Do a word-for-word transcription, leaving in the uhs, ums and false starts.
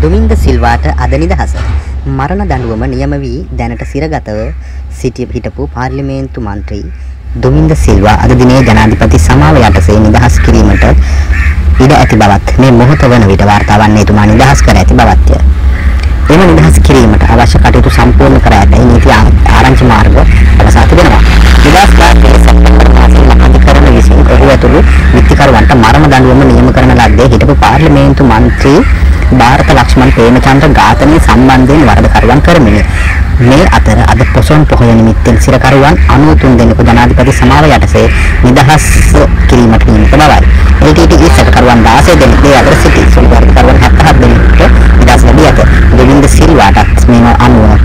දුමින්ද සිල්වාට අද නිදහස. මරණ දඬුවම නියම වී දැනට සිරගතව සිටි හිටපු පාර්ලිමේන්තු මන්ත්‍රී දුමින්ද සිල්වා අද දිනේ ජනාධිපති සමාව යටසේ නිදහස් කිරීමට ඉඩ ඇති බවත් මේ මොහොත වන විට වාර්තා වන්නේ එතුමා නිදහස් කර ඇති බවත්ය. එම නිදහස් කිරීමට අවශ්‍ය කටයුතු සම්පූර්ණ කර ඇතැයි නීති ආරංචි මාර්ග පවසා තිබෙනවා. නිදහස් කාර්යයේ සැප්තැම්බර් මාසයේ අධිකරණ විසින් ඔහු ඇතුළු විත්තිකරුවන්ට මරණ දඬුවම නියම කරන ලද්දේ හිටපු පාර්ලිමේන්තු මන්ත්‍රී ಭಾರತ ලක්ෂ්මන් ප්‍රේමචන්ද්‍ර ඝාතනය සම්බන්ධයෙන් වරදකරුවන් කරමිනි. මේ අතර අද පොසොන් පොහොය නිමිත්තෙන් සිරකරුවන් අනූ තුන් දෙනෙකු ජනාධිපති සමාව යටසේ නිදහස් කිරීමට නියමිත බවයි. එල් ටී ටී ඊ සැකකරුවන් දාසය දෙනෙක් අතර සිටි සුළු වරදකරුවන් හැත්තෑ දෙනෙකුට නිදහස් ලැබී ඇත. දුමින්ද සිල්වාටත් මෙම අනුව